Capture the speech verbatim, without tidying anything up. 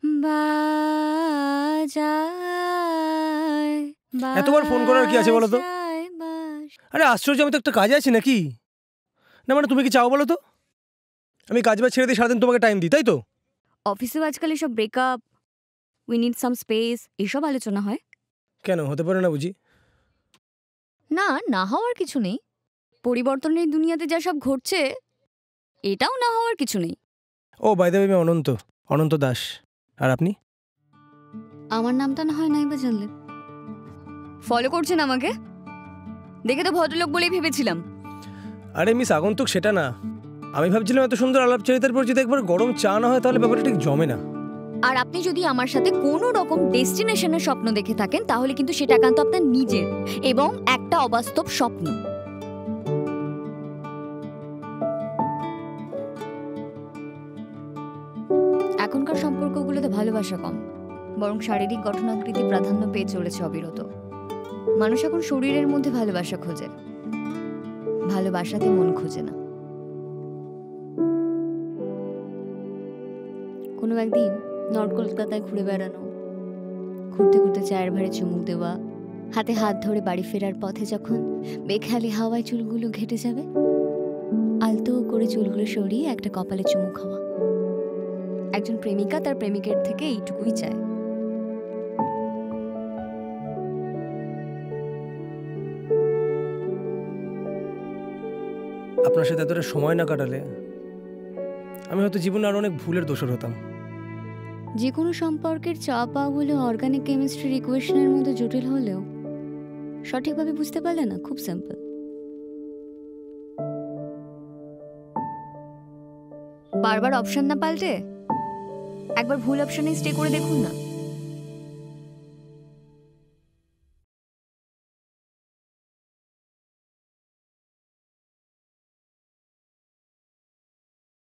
বাজায় এতবার ফোন করার কি আছে বলো তো? বাজায় বাঁশ। আরে আশ্চর্য, আমি তো একটা কাজে আছি নাকি? না মানে তুমি কি চাও বলো তো? আমি কাজ বাজ ছেড়ে দিয়ে সারাদিন তোমাকে টাইম দিই, তাই তো? অফিসেও আজকাল এসব breakup, we need some space, এসব আলোচনা হয়। কেন হতে পারে না বুঝি? না, না হওয়ার কিছু নেই। পরিবর্তনের দুনিয়াতে যা সব ঘটছে, এটাও না হওয়ার কিছু নেই। ও বাই দ্য ওয়ে, আমি অনন্ত অনন্ত দাস। আর আপনি? আমার নামটা না হয় নাই বা জানলেন। ফলো করছেন আমাকে? দেখে তো ভদ্রলোক বলেই ভেবেছিলাম। আরে মিস আগন্তুক, সেটা না। আমি ভাবছিলাম এত সুন্দর আলাপচারিতার পর যদি একবার গরম চা না হয় তাহলে ব্যাপারটা ঠিক জমে না। আর আপনি যদি আমার সাথে কোনো রকম ডেস্টিনেশনের স্বপ্ন দেখে থাকেন তাহলে কিন্তু সেটা একান্ত আপনার নিজের এবং একটা অবাস্তব স্বপ্ন। এখনকার সম্পর্কগুলোতে ভালোবাসা কম, বরং শারীরিক গঠনাকৃতি প্রাধান্য পেয়ে চলেছে অবিরত। মানুষ এখন শরীরের মধ্যে ভালোবাসা খোঁজে, ভালোবাসাতে মন খোঁজে না। কোনো একদিন নর্থ কলকাতায় ঘুরে বেড়ানো, ঘুরতে ঘুরতে চায়ের ভারে চুমুক দেওয়া, হাতে হাত ধরে বাড়ি ফেরার পথে যখন বেখেয়ালি হাওয়ায় চুলগুলো ঘেটে যাবে, আলতো করে চুলগুলো সরিয়ে একটা কপালে চুমু খাওয়া। একজন প্রেমিকা তার প্রেমিকের থেকে এইটুকুই চায়। আপনার সাথে এতটা সময় না কাটালে আমি হয়তো জীবনে আরো অনেক ভুলের দোষর হতাম। যে কোনো সম্পর্কের চাওয়া পাওয়াগুলো অর্গানিক কেমিস্ট্রির ইকুয়েশনের মতো জটিল হলেও সঠিকভাবে বুঝতে পারলে না খুব সিম্পল। বারবার অপশন না পাল্টে একবার ভুল অপশনে স্টে করে দেখুন না।